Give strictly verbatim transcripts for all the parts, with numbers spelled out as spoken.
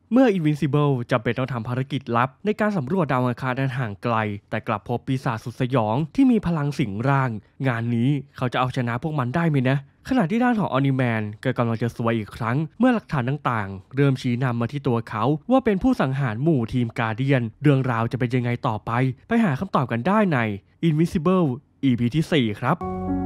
เมื่อ Invincible จำเป็นต้องทำภารกิจลับในการสำรวจดาวอังคารอันห่างไกลแต่กลับพบปีศาจสุดสยองที่มีพลังสิงร่างงานนี้เขาจะเอาชนะพวกมันได้ไหมนะขณะที่ด้านของออนิแมนก็กำลังจะซวยอีกครั้งเมื่อหลักฐานต่างๆเริ่มชี้นำมาที่ตัวเขาว่าเป็นผู้สังหารหมู่ทีมการ์เดียนเรื่องราวจะเป็นยังไงต่อไปไปหาคำตอบกันได้ใน Invincible อี พี ที่ สี่ครับ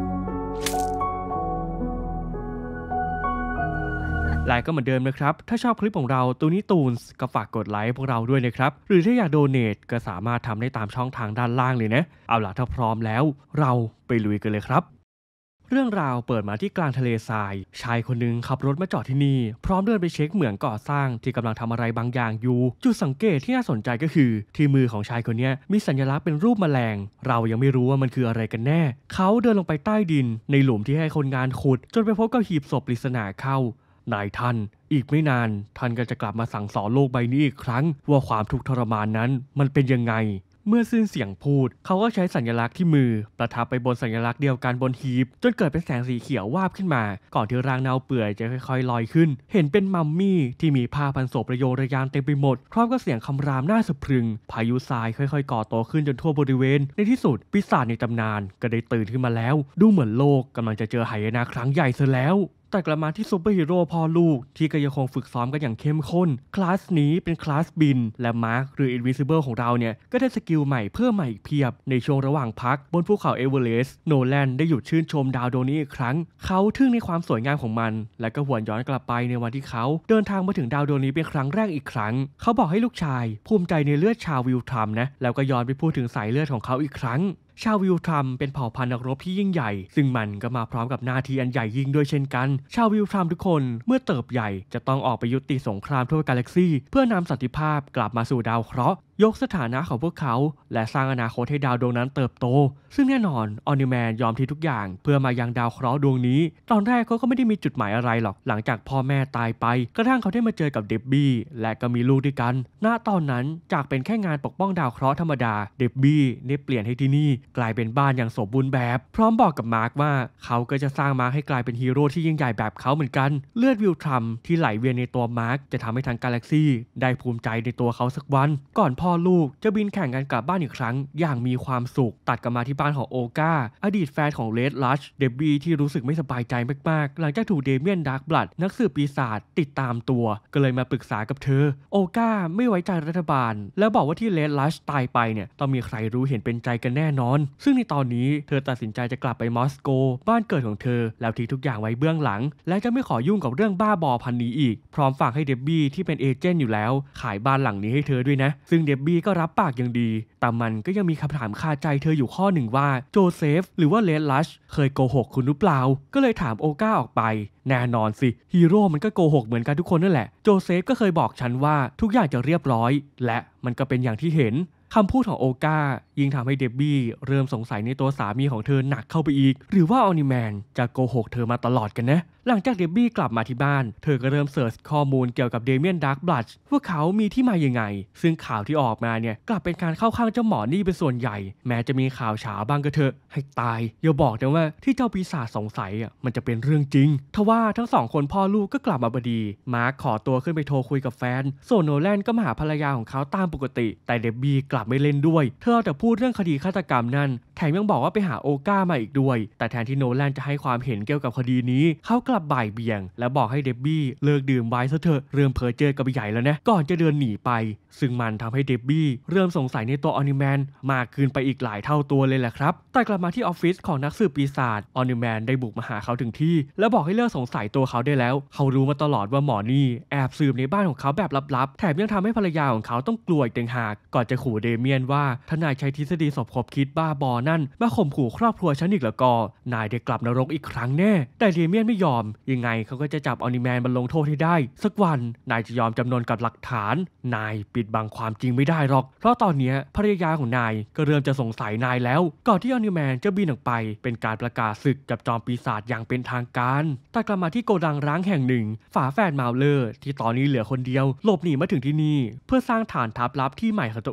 และก็เหมือนเดิมนะครับถ้าชอบคลิปของเราตูนี้ตูนส์ก็ฝากกดไลค์พวกเราด้วยนะครับหรือถ้าอยากโดเนทก็สามารถทำได้ตามช่องทางด้านล่างเลยนะเอาล่ะถ้าพร้อมแล้วเราไปลุยกันเลยครับเรื่องราวเปิดมาที่กลางทะเลทรายชายคนหนึ่งขับรถมาจอดที่นี่พร้อมเดินไปเช็คเหมืองก่อสร้างที่กำลังทำอะไรบางอย่างอยู่จุดสังเกตที่น่าสนใจก็คือที่มือของชายคนนี้มีสัญลักษณ์เป็นรูปแมลงเรายังไม่รู้ว่ามันคืออะไรกันแน่เขาเดินลงไปใต้ดินในหลุมที่ให้คนงานขุดจนไปพบกับหีบศพปริศนาเข้านายท่านอีกไม่นานท่านก็จะกลับมาสั่งสอนโลกใบนี้อีกครั้งว่าความทุกข์ทรมานนั้นมันเป็นยังไงเมื่อสิ้นเสียงพูดเขาก็ใช้สัญลักษณ์ที่มือประทับไปบนสัญลักษณ์เดียวกันบนหีบจนเกิดเป็นแสงสีเขียววาบขึ้นมาก่อนที่ร่างเน่าเปื่อยจะค่อยๆลอยขึ้นเห็นเป็นมัมมี่ที่มีผ้าพันศพระโยงระยางเต็มไปหมดพร้อมกับเสียงคำรามน่าสะพรึงพายุทรายค่อยๆก่อตัวขึ้นจนทั่วบริเวณในที่สุดปีศาจในตำนานก็ได้ตื่นขึ้นมาแล้วดูเหมือนโลกกำลังจะเจอหายนะครั้งใหญ่ซะแล้วแต่กลับมาที่ซูเปอร์ฮีโร่พ่อลูกที่ก็ยังคงฝึกซ้อมกันอย่างเข้มข้นคลาสนี้เป็นคลาสบินและมาร์คหรือ Invincible ของเราเนี่ยก็ได้สกิลใหม่เพิ่มมาอีกเพียบในช่วงระหว่างพักบนภูเขาเอเวอเรสต์โนแลนได้หยุดชื่นชมดาวดวงนี้อีกครั้งเขาทึ่งในความสวยงามของมันและก็หวนย้อนกลับไปในวันที่เขาเดินทางมาถึงดาวดวงนี้เป็นครั้งแรกอีกครั้งเขาบอกให้ลูกชายภูมิใจในเลือดชาววิลทรัมนะแล้วก็ย้อนไปพูดถึงสายเลือดของเขาอีกครั้งชาววิลทรัมเป็นเผ่าพันธุ์นักรบที่ยิ่งใหญ่ซึ่งมันก็มาพร้อมกับหน้าที่อันใหญ่ยิ่งด้วยเช่นกันชาววิลทรัมทุกคนเมื่อเติบใหญ่จะต้องออกไปยุติสงครามทั่วกาแล็กซีเพื่อนำสันติภาพกลับมาสู่ดาวเคราะห์ยกสถานะของพวกเขาและสร้างอนาคตให้ดาวดวงนั้นเติบโตซึ่งแน่นอนออนิแมนยอมทิ้งทุกอย่างเพื่อมายังดาวเคราะห์ดวงนี้ตอนแรกเขาก็ไม่ได้มีจุดหมายอะไรหรอกหลังจากพ่อแม่ตายไปกระทั่งเขาได้มาเจอกับเดบบี้และก็มีลูกด้วยกันณตอนนั้นจากเป็นแค่งานปกป้องดาวเคราะห์ธรรมดาเดบบี้ได้เปลี่ยนให้ที่นี่กลายเป็นบ้านอย่างสมบูรณ์แบบพร้อมบอกกับมาร์คว่าเขาก็จะสร้างมาร์คให้กลายเป็นฮีโร่ที่ยิ่งใหญ่แบบเขาเหมือนกันเลือดวิลทรัมที่ไหลเวียนในตัวมาร์คจะทำให้ทั้งกาแล็กซี่ได้ภูมิใจในตัวเขาสักวันก่อนพ่อลูกจะบินแข่งกันกลับบ้านอีกครั้งอย่างมีความสุขตัดกลับมาที่บ้านของโอกาอดีตแฟนของเลดลัชเดบบี้ที่รู้สึกไม่สบายใจมากๆหลังจากถูกเดเมียนดาร์กบลัดนักสืบปีศาจติดตามตัวก็เลยมาปรึกษากับเธอโอกาไม่ไว้ใจรัฐบาลแล้วบอกว่าที่เลดลัชตายไปเนี่ยต้องมีใครรู้เห็นเป็นใจกันแน่นอนซึ่งในตอนนี้เธอตัดสินใจจะกลับไปมอสโกบ้านเกิดของเธอแล้วทิ้งทุกอย่างไว้เบื้องหลังและจะไม่ขอยุ่งกับเรื่องบ้าบอพันนี้อีกพร้อมฝากให้เดบบี้ที่เป็นเอเจนต์อยู่แล้วขายบ้านหลังนี้ให้เธอด้วยนะซึ่งเดบบี้ก็รับปากอย่างดีแต่มันก็ยังมีคำถามคาใจเธออยู่ข้อหนึ่งว่าโจเซฟหรือว่าเลดลัชเคยโกหกคุณหรือเปล่าก็เลยถามโอกาออกไปแน่นอนสิฮีโร่มันก็โกหกเหมือนกันทุกคนนั่นแหละโจเซฟก็เคยบอกฉันว่าทุกอย่างจะเรียบร้อยและมันก็เป็นอย่างที่เห็นคำพูดของโอกายิ่งทำให้เดบบี้เริ่มสงสัยในตัวสามีของเธอหนักเข้าไปอีกหรือว่าออนิแมนจะโกหกเธอมาตลอดกันนะหลังจากเดบบี้กลับมาที่บ้านเธอก็เริ่มเสิร์ชข้อมูลเกี่ยวกับเดเมียนดาร์กบลัดว่าเขามีที่มายังไงซึ่งข่าวที่ออกมาเนี่ยกลับเป็นการเข้าข้างเจ้าหมอนี่เป็นส่วนใหญ่แม้จะมีข่าวเฉาบ้างก็เถอะให้ตายอย่าบอกนะว่าที่เจ้าปีศาจสงสัยอ่ะมันจะเป็นเรื่องจริงทว่าทั้งสองคนพ่อลูกก็กลับมาพอดีมาร์คขอตัวขึ้นไปโทรคุยกับแฟนโซโนแลนก็มาหาภรรยาของเขาตามปกติแต่เดบบี้กลับไม่เล่นด้วยเธอแต่พูดเรื่องคดีฆาตกรรมนั่นแถมยังบอกว่าไปหาโอกามาอีกด้วยแต่แทนที่โนแลนจะให้ความเห็นเกี่ยวกับคดีนี้เขากลับบ่ายเบี่ยงและบอกให้เดบบี้เลิกดื่มไวน์ซะเถอะเริ่มเพ้อเจ้อกับใหญ่แล้วนะก่อนจะเดินหนีไปซึ่งมันทำให้เดบบี้เริ่มสงสัยในตัวออนิแมนมากขึ้นไปอีกหลายเท่าตัวเลยแหละครับแต่กลับมาที่ออฟฟิศของนักสืบปีศาจออนิแมนได้บุกมาหาเขาถึงที่และบอกให้เลิกสงสัยตัวเขาได้แล้วเขารู้มาตลอดว่าหมอนี่แอบสืบในบ้านของเขาแบบลับๆแถมยังทำให้ภรรยาของเขาต้องกลัวอีกต่างหากก่อนจะขู่เดเมียนว่าถ้านายใช้ทฤษฎีสมคบคิดบ้าบอนั่นมาข่มขู่ครอบครัวฉันอีกแล้วก็นายได้กลับนรกอีกครั้งแน่แต่เดเมียนไม่ยอมยังไงเขาก็จะจับออนิแมนมาลงโทษให้ได้สักวันนายจะยอมจำนนกับหลักฐานนายปิดบังความจริงไม่ได้หรอกเพราะตอนนี้ภรรยาของนายก็เริ่มจะสงสัยนายแล้วก่อนที่ออนิแมนจะบินออกไปเป็นการประกาศศึกกับจอมปีศาจอย่างเป็นทางการแต่กลับมาที่โกดังร้างแห่งหนึ่งฝาแฝดมาเลอร์ที่ตอนนี้เหลือคนเดียวหลบหนีมาถึงที่นี่เพื่อสร้างฐานทัพลับที่ใหม่ของตัวเอง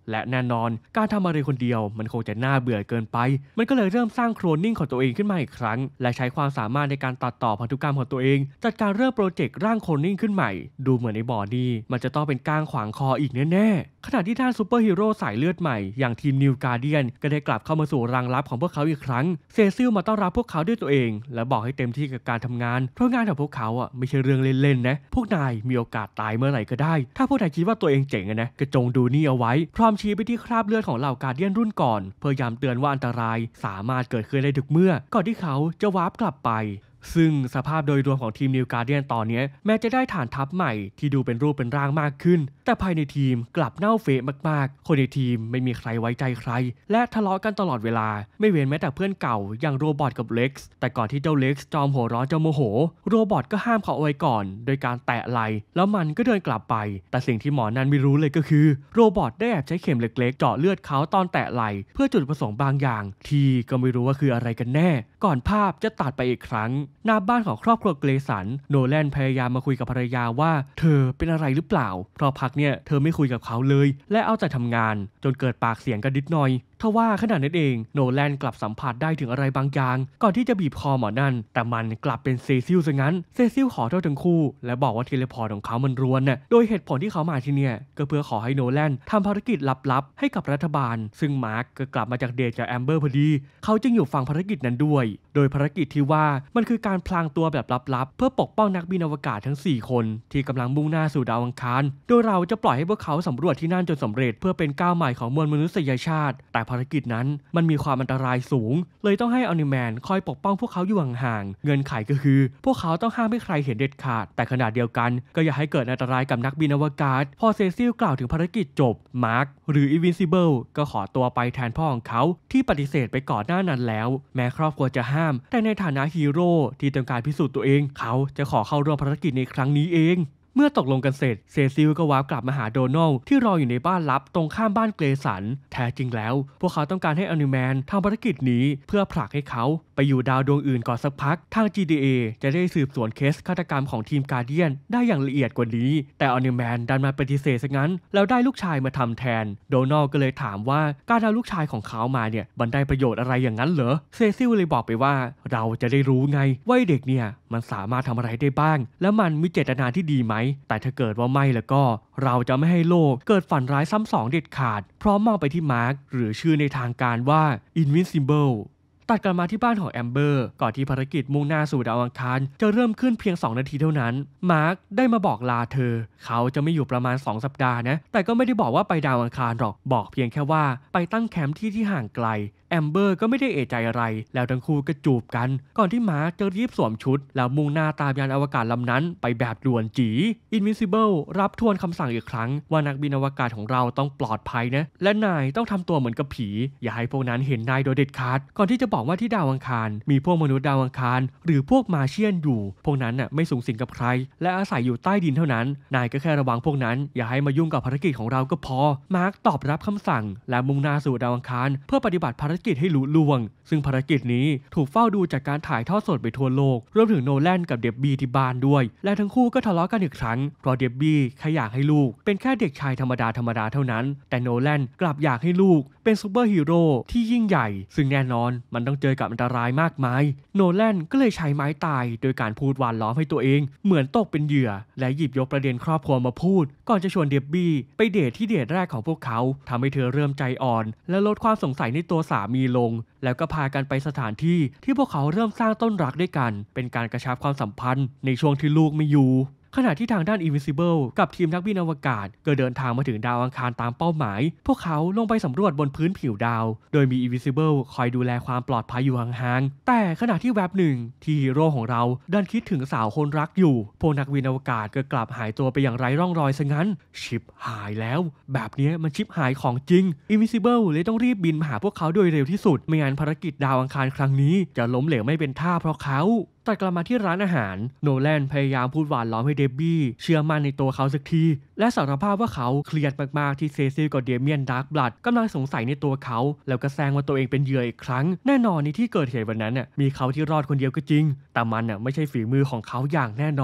และแน่นอนการทำอะไรคนเดียวมันคงจะน่าเบื่อเกินไปมันก็เลยเริ่มสร้างโคลนนิ่งของตัวเองขึ้นมาอีกครั้งและใช้ความสามารถในการตัดต่อพันธุกรรมของตัวเองจัดการเริ่มโปรเจกต์ร่างโคลนนิ่งขึ้นใหม่ดูเหมือนในบอดี้มันจะต้องเป็นก้างขวางคออีกแน่ๆขณะที่ด้านซูเปอร์ฮีโร่สายเลือดใหม่อย่างทีมนิวการ์เดียนก็ได้กลับเข้ามาสู่รังลับของพวกเขาอีกครั้งเซซิลมาต้อนรับพวกเขาด้วยตัวเองและบอกให้เต็มที่กับการทำงานเพราะงานของพวกเขาอ่ะไม่ใช่เรื่องเล่นๆนะพวกนายมีโอกาสตายเมื่อไหร่ก็ได้ถ้าพวกนายคิดว่าตัวเองเจ๋งนะก็จงดูนี่เอาไว้พร้อมชี้ไปที่คราบเลือดของเหล่าการ์เดียนรุ่นก่อนเพื่อย้ำเตือนว่าอันตรายสามารถเกิดขึ้นได้ทุกเมื่อก่อนที่เขาจะวาร์ปกลับไปซึ่งสภาพโดยรวมของทีมนิวการ์เดียนตอนนี้แม้จะได้ฐานทัพใหม่ที่ดูเป็นรูปเป็นร่างมากขึ้นแต่ภายในทีมกลับเน่าเฟะมากๆคนในทีมไม่มีใครไว้ใจใครและทะเลาะกันตลอดเวลาไม่เว้นแม้แต่เพื่อนเก่าอย่างโรบอทกับเล็กซ์แต่ก่อนที่เจ้าเล็กซ์จอมหัวร้อนจะโมโหโรบอทก็ห้ามเขาเอาไว้ก่อนโดยการแตะไหล่แล้วมันก็เดินกลับไปแต่สิ่งที่หมอนั้นไม่รู้เลยก็คือโรบอทได้แอบใช้เข็มเล็กๆเจาะเลือดเขาตอนแตะไหล่เพื่อจุดประสงค์บางอย่างที่ก็ไม่รู้ว่าคืออะไรกันแน่ก่อนภาพจะตัดไปอีกครั้งหน้าบ้านของครอบครัวเกรสันโนแลนพยายามมาคุยกับภรรยาว่าเธอเป็นอะไรหรือเปล่าเพราะพักเนี่ยเธอไม่คุยกับเขาเลยและเอาแต่ทำงานจนเกิดปากเสียงกันนิดหน่อยทว่าขณะนั้นเองโนแลนกลับสัมผัสได้ถึงอะไรบางอย่างก่อนที่จะบีบคอหมอนั่นแต่มันกลับเป็นเซซิลซะงั้นเซซิลขอโทษทั้งคู่และบอกว่าเทเลพอร์ตของเขามันรวนน่ะโดยเหตุผลที่เขามาที่เนี่ยก็เพื่อขอให้โนแลนทำภารกิจลับๆให้กับรัฐบาลซึ่งมาร์กก็กลับมาจากเดทกับแอมเบอร์พอดีเขาจึงอยู่ฝั่งภารกิจนั้นด้วยโดยภารกิจที่ว่ามันคือการพลางตัวแบบลับๆเพื่อปกป้องนักบินอวกาศทั้งสี่คนที่กำลังมุ่งหน้าสู่ดาวอังคารโดยเราจะปล่อยให้พวกเขาสำรวจที่นั่นจนสำเร็จเพื่อเป็นก้าวใหม่ของมวลมนุษยชาติแต่ภารกิจนั้นมันมีความอันตรายสูงเลยต้องให้อนิแมนคอยปกป้องพวกเขาอยู่ห่างๆเงื่อนไขก็คือพวกเขาต้องห้ามให้ใครเห็นเด็ดขาดแต่ขณะเดียวกันก็อย่าให้เกิดอันตรายกับนักบินอวกาศพอเซซิลกล่าวถึงภารกิจจบมาร์คหรือ Invincible ก็ขอตัวไปแทนพ่อของเขาที่ปฏิเสธไปก่อนหน้านั้นแล้วแม้ครอบครัวจะห้ามแต่ในฐานะฮีโร่ที่ต้องการพิสูจน์ตัวเองเขาจะขอเข้าร่วมภารกิจในครั้งนี้เองเมื่อตกลงกันเสร็จเซซิลก็วาร์ปกลับมาหาโดนัลที่รออยู่ในบ้านลับตรงข้ามบ้านเกรสันแท้จริงแล้วพวกเขาต้องการให้อนิแมนทำภารกิจนี้เพื่อผลักให้เขาไปอยู่ดาวดวงอื่นก่อนสักพักทาง จี ดี เอ จะได้สืบสวนเคสฆาตกรรมของทีมการ์เดียนได้อย่างละเอียดกว่านี้แต่อนิแมนดันมาปฏิเสธซะงั้นแล้วได้ลูกชายมาทำแทนโดนัลก็เลยถามว่าการเอาลูกชายของเขามาเนี่ยมันได้ประโยชน์อะไรอย่างนั้นเหรอเซซิลเลยบอกไปว่าเราจะได้รู้ไงว่าเด็กเนี่ยมันสามารถทำอะไรได้บ้างแล้วมันมีเจตนาที่ดีไหมแต่ถ้าเกิดว่าไม่แล้วก็เราจะไม่ให้โลกเกิดฝันร้ายซ้ำสองเด็ดขาดพร้อมมองไปที่มาร์คหรือชื่อในทางการว่า Invincibleตัดกลับมาที่บ้านของแอมเบอร์ก่อนที่ภารกิจมุ่งหน้าสู่ดาวอังคารจะเริ่มขึ้นเพียงสองนาทีเท่านั้นมาร์คได้มาบอกลาเธอเขาจะไม่อยู่ประมาณสองสัปดาห์นะแต่ก็ไม่ได้บอกว่าไปดาวอังคารหรอกบอกเพียงแค่ว่าไปตั้งแคมป์ที่ที่ห่างไกลแอมเบอร์ก็ไม่ได้เอะใจอะไรแล้วทั้งคู่ก็จูบกันก่อนที่มาร์คจะรีบสวมชุดแล้วมุ่งหน้าตามยานอวกาศลำนั้นไปแบบด่วนจี Invincible รับทวนคำสั่งอีกครั้งว่านักบินอวกาศของเราต้องปลอดภัยนะและนายต้องทำตัวเหมือนกับผีอย่าให้พวกนั้นเห็นนายโดยเด็ดขาดก่อนที่จะบอกว่าที่ดาวอังคารมีพวกมนุษย์ดาวอังคารหรือพวกมาเชียนอยู่พวกนั้นน่ะไม่สูงสิงกับใครและอาศัยอยู่ใต้ดินเท่านั้นนายก็แค่ระวังพวกนั้นอย่าให้มายุ่งกับภารกิจของเราก็พอมาร์คตอบรับคำสั่งและมุ่งหน้าสู่ดาวอังคารเพื่อปฏิบัติภารกิจให้ลุล่วงซึ่งภารกิจนี้ถูกเฝ้าดูจากการถ่ายทอดสดไปทั่วโลกรวมถึงโนแลนกับเดบบี้ที่บ้านด้วยและทั้งคู่ก็ทะเลาะกันอีกครั้งเพราะเดบบี้แค่อยากให้ลูกเป็นแค่เด็กชายธรรมดาธรรมดาเท่านั้นแต่โนแลนกลับอยากให้ลูกเป็นซูเปอร์ฮีโร่ที่ยิ่งใหญ่ซึ่งแน่นอนมันต้องเจอกับอันตรายมากมายโนแลนก็เลยใช้ไม้ตายโดยการพูดหวานล้อมให้ตัวเองเหมือนตกเป็นเหยื่อและหยิบยกประเด็นครอบครัวมาพูดก่อนจะชวนเดบบี้ไปเดทที่เดทแรกของพวกเขาทำให้เธอเริ่มใจอ่อนและลดความสงสัยในตัวสามีลงแล้วก็พากันไปสถานที่ที่พวกเขาเริ่มสร้างต้นรักด้วยกันเป็นการกระชับความสัมพันธ์ในช่วงที่ลูกไม่อยู่ขณะที่ทางด้าน Invincible กับทีมนักบินอวกาศก็เดินทางมาถึงดาวอังคารตามเป้าหมายพวกเขาลงไปสำรวจบนพื้นผิวดาวโดยมี Invincible คอยดูแลความปลอดภัยอยู่ห่างๆแต่ขณะที่แวบหนึ่งที่ฮีโร่ของเราดันคิดถึงสาวคนรักอยู่พวกนักบินอวกาศก็กลับหายตัวไปอย่างไร้ร่องรอยซะงั้นชิปหายแล้วแบบนี้มันชิปหายของจริง Invincible เลยต้องรีบบินมาหาพวกเขาโดยเร็วที่สุดไม่งั้นภารกิจดาวอังคารครั้งนี้จะล้มเหลวไม่เป็นท่าเพราะเขาตัดกลับมาที่ร้านอาหารโนแลนพยายามพูดหวานล้อมให้เดบบี้เชื่อมั่นในตัวเขาสักทีและสารภาพว่าเขาเครียดมากๆที่เซซิลกับเดเมียนดาร์กบลัดกำลังสงสัยในตัวเขาแล้วก็แซงว่าตัวเองเป็นเหยื่ออีกครั้งแน่นอนในที่เกิดเหตุวันนั้นน่ะมีเขาที่รอดคนเดียวก็จริงแต่มันน่ะไม่ใช่ฝีมือของเขาอย่างแน่นอน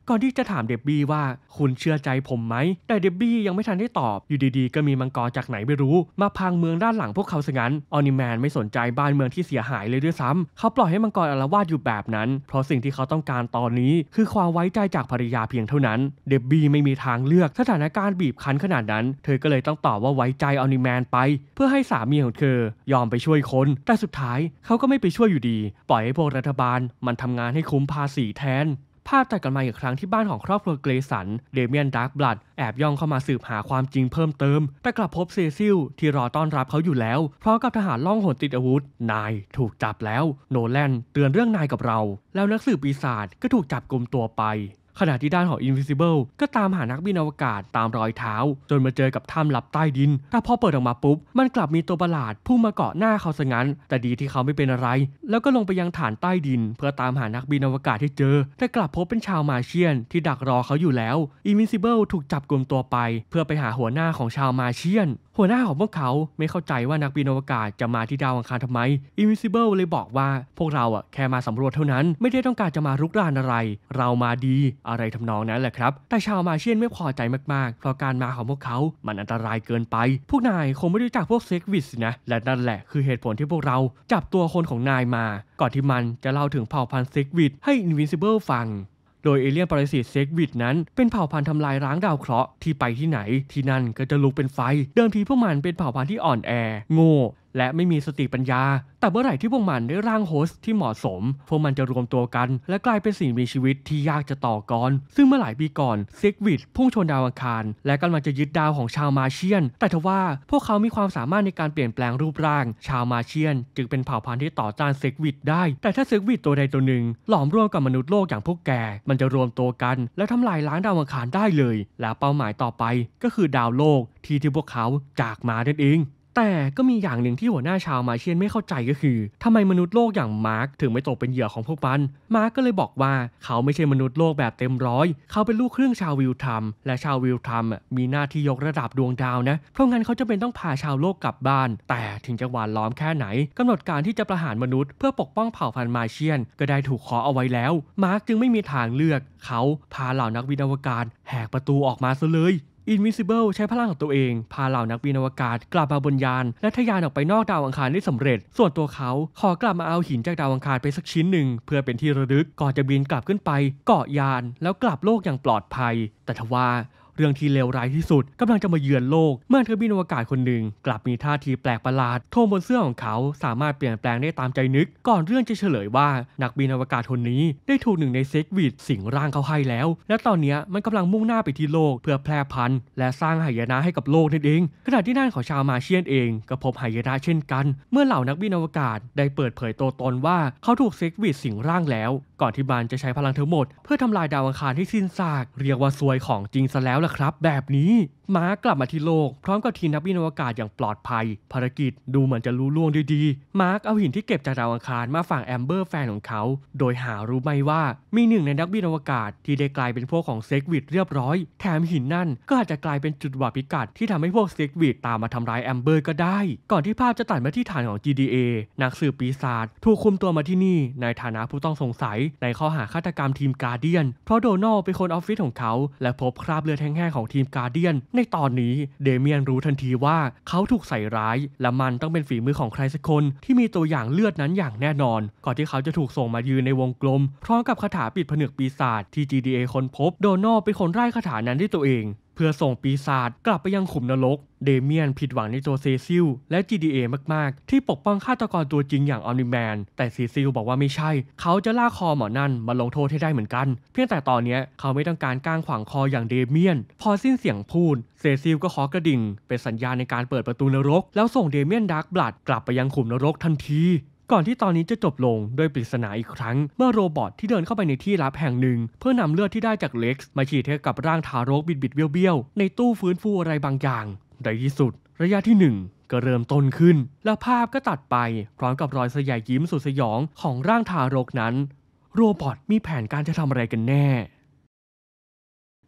ก่อนที่จะถามเดบบี้ว่าคุณเชื่อใจผมไหมแต่เดบบี้ยังไม่ทันได้ตอบอยู่ดีๆก็มีมังกรจากไหนไม่รู้มาพังเมืองด้านหลังพวกเขาซะงั้นออนิแมนไม่สนใจบ้านเมืองที่เสียหายเลยด้วยซ้ำเขาปล่อยให้มังกรอาละวาดอยู่แบบนั้นเพราะสิ่งที่เขาต้องการตอนนี้คือความไว้ใจจากภรรยาเพียงเท่านั้นเดบบี้ไม่มีทางเลือกสถานการณ์บีบคั้นขนาดนั้นเธอก็เลยต้องตอบว่าไว้ใจออนิแมนไปเพื่อให้สามีของเธอยอมไปช่วยคนแต่สุดท้ายเขาก็ไม่ไปช่วยอยู่ดีปล่อยให้พวกรัฐบาลมันทำงานให้คุ้มภาษีแทนภาพตัดกันมาอีกครั้งที่บ้านของครอบครัวเกรสันเดเมียนดาร์กบลัดแอบย่องเข้ามาสืบหาความจริงเพิ่มเติมแต่กลับพบเซซิลที่รอต้อนรับเขาอยู่แล้วพร้อมกับทหารล่องหนติดอาวุธนายถูกจับแล้วโนแลนเตือนเรื่องนายกับเราแล้วนักสืบปีศาจก็ถูกจับกุมตัวไปขณะที่ด้านของ Invisible ก็ตามหานักบินอวกาศตามรอยเท้าจนมาเจอกับถ้ำลับใต้ดินแต่พอเปิดออกมาปุ๊บมันกลับมีตัวประหลาดพุ่งมาเกาะหน้าเขาซะงั้นแต่ดีที่เขาไม่เป็นอะไรแล้วก็ลงไปยังฐานใต้ดินเพื่อตามหานักบินอวกาศที่เจอแต่กลับพบเป็นชาวมาเชียนที่ดักรอเขาอยู่แล้ว Invisible ถูกจับกุมตัวไปเพื่อไปหาหัวหน้าของชาวมาเชียนหัวหน้าของพวกเขาไม่เข้าใจว่านักบินอวกาศจะมาที่ดาวอังคารทำไม Invisible เลยบอกว่าพวกเราอ่ะแค่มาสำรวจเท่านั้นไม่ได้ต้องการจะมารุกรานอะไรเรามาดีอะไรทำนองนั้นแหละครับแต่ชาวมาเชียนไม่พอใจมากๆเพราะการมาของพวกเขามันอันตรายเกินไปพวกนายคงไม่รู้จักพวกเซ็กวิสนะและนั่นแหละคือเหตุผลที่พวกเราจับตัวคนของนายมาก่อนที่มันจะเล่าถึงเผ่าพันธุ์เซ็กวิสให้ Invisible ฟังโดยเอเลี่ยนปรสิตเซ็กวิดนั้นเป็นเผ่าพันธุ์ทำลายล้างดาวเคราะห์ที่ไปที่ไหนที่นั่นก็จะลุกเป็นไฟเดิมทีพวกมันเป็นเผ่าพันธุ์ที่อ่อนแอโง่และไม่มีสติปัญญาแต่เมื่อไหร่ที่พวกมันได้ร่างโฮสต์ที่เหมาะสมพวกมันจะรวมตัวกันและกลายเป็นสิ่งมีชีวิตที่ยากจะต่อกรซึ่งเมื่อหลายปีก่อนเซ็กวิดพุ่งชนดาวอังคารและกำลังจะยึดดาวของชาวมาเชียนแต่ทว่าพวกเขามีความสามารถในการเปลี่ยนแปลงรูปร่างชาวมาเชียนจึงเป็นเผ่าพันธุ์ที่ต่อต้านเซ็กวิดได้แต่ถ้าเซ็กวิดตัวใดตัวหนึ่งหลอมรวมกับมนุษย์โลกอย่างพวกแกมันจะรวมตัวกันและทำลายล้างดาวอังคารได้เลยและเป้าหมายต่อไปก็คือดาวโลกที่ที่พวกเขาจากมานั่นเองแต่ก็มีอย่างหนึ่งที่หัวหน้าชาวมาเชียนไม่เข้าใจก็คือทำไมมนุษย์โลกอย่างมาร์คถึงไม่ตกเป็นเหยื่อของพวกมันมาร์คก็เลยบอกว่าเขาไม่ใช่มนุษย์โลกแบบเต็มร้อยเขาเป็นลูกครึ่งชาววิลทัมและชาววิลทัมมีหน้าที่ยกระดับดวงดาวนะเพราะงั้นเขาจะเป็นต้องพาชาวโลกกลับบ้านแต่ถึงจะหวานล้อมแค่ไหนกำหนดการที่จะประหารมนุษย์เพื่อปกป้องเผ่าพันธุ์มาเชียนก็ได้ถูกขอเอาไว้แล้วมาร์คจึงไม่มีทางเลือกเขาพาเหล่านักบินอวกาศแหกประตูออกมาซะเลย Invisible ใช้พลังของตัวเองพาเหล่านักบินอวกาศกลับมาบนยานและทะยานออกไปนอกดาวอังคารได้สำเร็จส่วนตัวเขาขอกลับมาเอาหินจากดาวอังคารไปสักชิ้นหนึ่งเพื่อเป็นที่ระลึกก่อนจะบินกลับขึ้นไปเกาะยานแล้วกลับโลกอย่างปลอดภัยแต่ทว่าเรื่องที่เลวร้ายที่สุดกำลังจะมาเยือนโลกเมื่อนักบินอวกาศคนหนึ่งกลับมีท่าทีแปลกประหลาดโทมบนเสื้อของเขาสามารถเปลี่ยนแปลงได้ตามใจนึกก่อนเรื่องจะเฉลยว่านักบินอวกาศคนนี้ได้ถูกหนึ่งในเซ็กวิดสิงร่างเขาให้แล้วและตอนนี้มันกำลังมุ่งหน้าไปที่โลกเพื่อแพร่พันธุ์และสร้างหายนะให้กับโลกนั่นเองขณะที่ด้านของชาวมาเชียนเองก็พบหายนะเช่นกันเมื่อเหล่านักบินอวกาศได้เปิดเผยตัวตนว่าเขาถูกเซ็กวิดสิงร่างแล้วก่อนที่มันจะใช้พลังทั้งหมดเพื่อทำลายดาวอังคารให้สิ้นซากเรียกว่าซวยของจริงซะแล้วล่ะครับแบบนี้มาร์คกลับมาที่โลกพร้อมกับทีมนักบินอวกาศอย่างปลอดภัยภารกิจดูเหมือนจะลุล่วงด้วยดีมาร์คเอาหินที่เก็บจากดาวอังคารมาฝังแอมเบอร์แฟนของเขาโดยหารู้ไหมว่ามีหนึ่งในนักบินอวกาศที่ได้กลายเป็นพวกของเซ็กวิดเรียบร้อยแถมหินนั่นก็อาจจะกลายเป็นจุดวัดพิกัดที่ทำให้พวกเซ็กวิดตามมาทำร้ายแอมเบอร์ก็ได้ก่อนที่ภาพจะตัดมาที่ฐานของ จี ดี เอ นักสืบปีศาจถูกคุมตัวมาที่นี่ในฐานะผู้ต้องสงสัยในข้อหาฆาตกรรมทีมการ์เดียนเพราะโดนัลเป็นคนออฟฟิศของเขาและพบคราบเลือดแห้งๆของทีมการ์เดียนในตอนนี้เดเมียนรู้ทันทีว่าเขาถูกใส่ร้ายและมันต้องเป็นฝีมือของใครสักคนที่มีตัวอย่างเลือดนั้นอย่างแน่นอนก่อนที่เขาจะถูกส่งมายืนในวงกลมพร้อมกับคาถาปิดผนึกปีศาจที่ จี ดี เอ ค้นพบโดนัลเป็นคนไร้คาถานั้นด้วยตัวเองเพื่อส่งปีศาจกลับไปยังขุมนรกเดเมียนผิดหวังในตัวเซซิลและ จี ดี เอ มากๆที่ปกป้องฆาตกรตัวจริงอย่างออนิแมนแต่เซซิลบอกว่าไม่ใช่เขาจะลากคอหมอนั่นมาลงโทษให้ได้เหมือนกันเพียงแต่ตอนนี้เขาไม่ต้องการก้างขวางคออย่างเดเมียนพอสิ้นเสียงพูดเซซิลก็เคาะกระดิ่งเป็นสัญญาณในการเปิดประตูนรกแล้วส่งเดเมียนดาร์กบลัดกลับไปยังขุมนรกทันทีก่อนที่ตอนนี้จะจบลงด้วยปริศนาอีกครั้งเมื่อโรบอทที่เดินเข้าไปในที่ลับแห่งหนึ่งเพื่อนำเลือดที่ได้จากเล็กซ์มาฉีดให้กับร่างทารกบิดๆเบี้ยวๆในตู้ฟื้นฟูอะไรบางอย่างในที่สุดระยะที่หนึ่งก็เริ่มต้นขึ้นและภาพก็ตัดไปพร้อมกับรอยสยายยิ้มสุดสยองของร่างทารกนั้นโรบอทมีแผนการจะทำอะไรกันแน่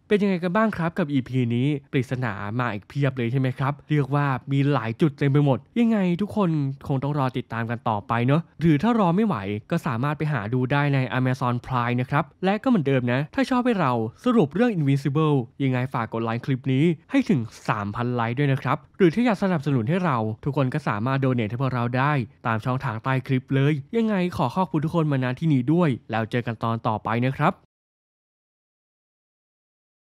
เป็นยังไงกันบ้างครับกับ อี พี นี้ปริศนามาอีกเพียบเลยใช่ไหมครับเรียกว่ามีหลายจุดเต็มไปหมดยังไงทุกคนคงต้องรอติดตามกันต่อไปเนอะหรือถ้ารอไม่ไหวก็สามารถไปหาดูได้ใน Amazon Prime นะครับและก็เหมือนเดิมนะถ้าชอบให้เราสรุปเรื่อง Invincible ยังไงฝากกดไลค์คลิปนี้ให้ถึง สามพัน ไลค์ด้วยนะครับหรือถ้าอยากสนับสนุนให้เราทุกคนก็สามารถโดเนทให้พวกเราได้ตามช่องทางใต้คลิปเลยยังไงขอขอบคุณทุกคนมาณที่นี้ด้วยแล้วเจอกันตอนต่อไปนะครับ